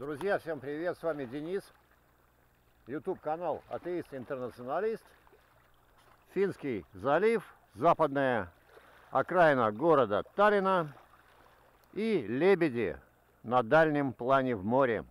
Друзья, всем привет, с вами Денис, YouTube канал Атеист-Интернационалист, Финский залив, западная окраина города Таллина и лебеди на дальнем плане в море.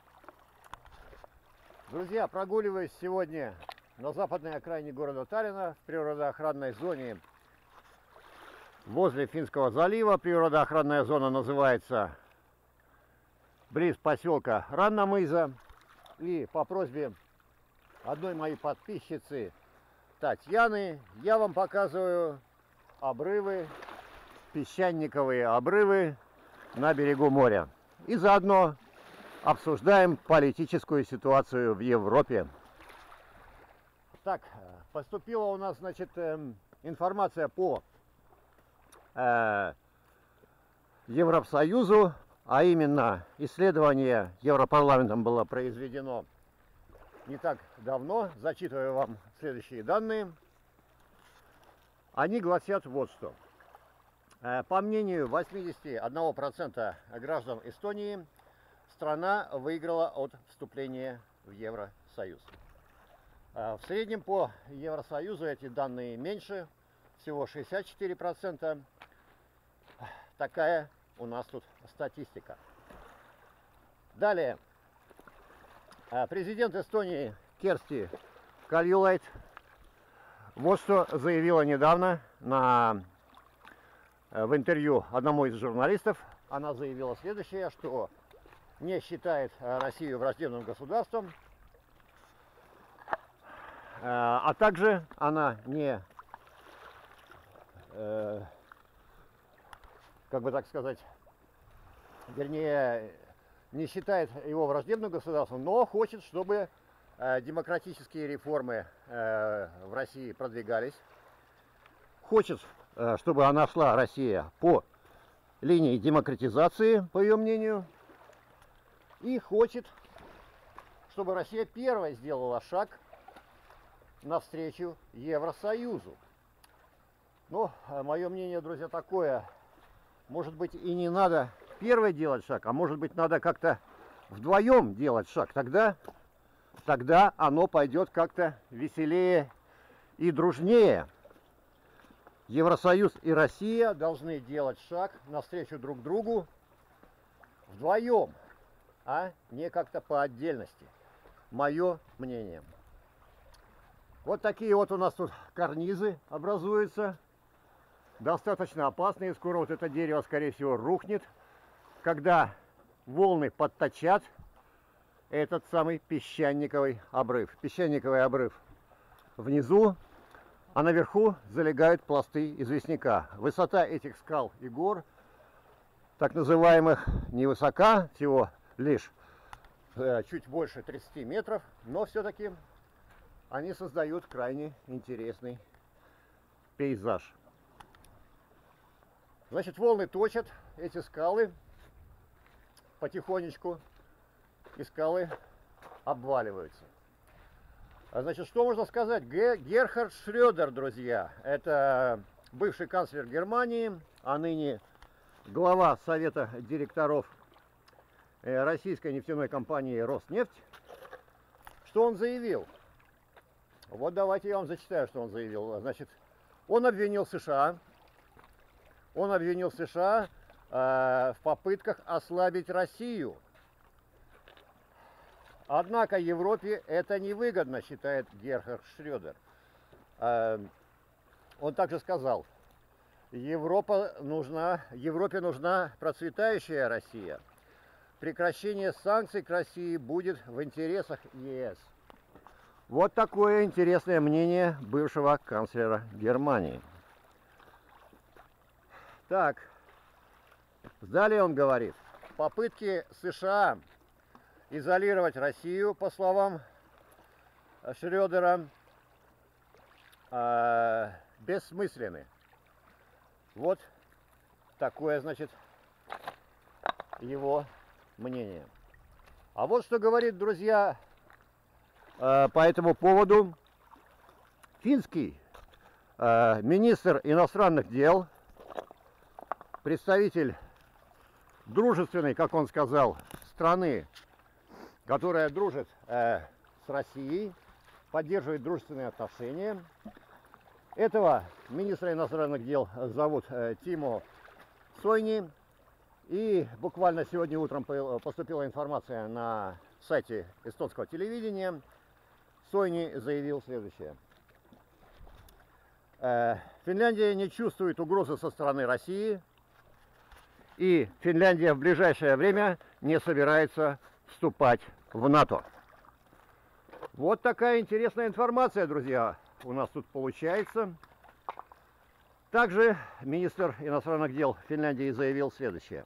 Друзья, прогуливаюсь сегодня на западной окраине города Таллина в природоохранной зоне возле Финского залива. Природоохранная зона называется близ поселка Ранномыза. И по просьбе одной моей подписчицы Татьяны я вам показываю обрывы, песчаниковые обрывы на берегу моря. И заодно обсуждаем политическую ситуацию в Европе. Так, поступила у нас, значит, информация по Евросоюзу, а именно исследование Европарламентом было произведено не так давно. Зачитываю вам следующие данные. Они гласят вот что. По мнению 81% граждан Эстонии, страна выиграла от вступления в Евросоюз. В среднем по Евросоюзу эти данные меньше, всего 64%. Такая у нас тут статистика. Далее. Президент Эстонии Керсти Кальюлайд вот что заявила недавно в интервью одному из журналистов. Она заявила следующее, что не считает Россию враждебным государством, а также она не, как бы так сказать, вернее, не считает его враждебным государством, но хочет, чтобы демократические реформы в России продвигались. Хочет, чтобы она шла, Россия, по линии демократизации, по ее мнению. И хочет, чтобы Россия первой сделала шаг навстречу Евросоюзу. Но мое мнение, друзья, такое. Может быть, и не надо первой делать шаг, а может быть, надо как-то вдвоем делать шаг. Тогда оно пойдет как-то веселее и дружнее. Евросоюз и Россия должны делать шаг навстречу друг другу вдвоем, а не как-то по отдельности. Мое мнение. Вот такие вот у нас тут карнизы образуются. Достаточно опасные. Скоро вот это дерево, скорее всего, рухнет, когда волны подточат этот самый песчаниковый обрыв. Песчаниковый обрыв внизу, а наверху залегают пласты известняка. Высота этих скал и гор, так называемых, невысока, всего лишь чуть больше 30 метров, но все-таки они создают крайне интересный пейзаж. Значит, волны точат эти скалы потихонечку, и скалы обваливаются. Значит, что можно сказать? Герхард Шрёдер, друзья, это бывший канцлер Германии, а ныне глава совета директоров российской нефтяной компании «Роснефть». Что он заявил? Вот давайте я вам зачитаю, что он заявил. Значит, он обвинил США в попытках ослабить Россию. Однако Европе это невыгодно, считает Герхард Шрёдер. Он также сказал, Европе нужна процветающая Россия. Прекращение санкций к России будет в интересах ЕС. Вот такое интересное мнение бывшего канцлера Германии. Так, далее он говорит, попытки США изолировать Россию, по словам Шрёдера, бессмысленны. Вот такое, значит, его мнение. А вот что говорит, друзья, по этому поводу финский министр иностранных дел, представитель дружественной, как он сказал, страны которая дружит с Россией, поддерживает дружественные отношения. Этого министра иностранных дел зовут Тимо Сойни. И буквально сегодня утром поступила информация на сайте эстонского телевидения. Сойни заявил следующее. Финляндия не чувствует угрозы со стороны России, и Финляндия в ближайшее время не собирается вступать в НАТО. Вот такая интересная информация, друзья, у нас тут получается. Также министр иностранных дел Финляндии заявил следующее.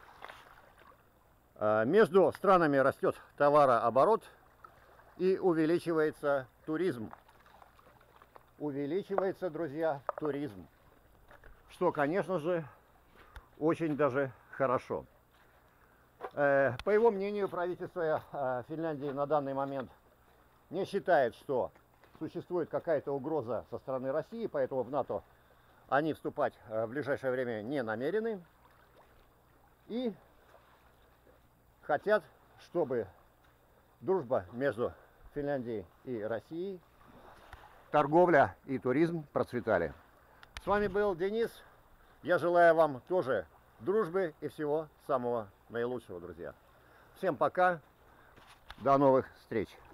Между странами растет товарооборот и увеличивается туризм. Увеличивается, друзья, туризм. Что, конечно же, очень даже хорошо. По его мнению, правительство Финляндии на данный момент не считает, что существует какая-то угроза со стороны России, поэтому в НАТО они вступать в ближайшее время не намерены. И хотят, чтобы дружба между Финляндией и Россией, торговля и туризм процветали. С вами был Денис. Я желаю вам тоже дружбы и всего самого наилучшего, друзья. Всем пока. До новых встреч.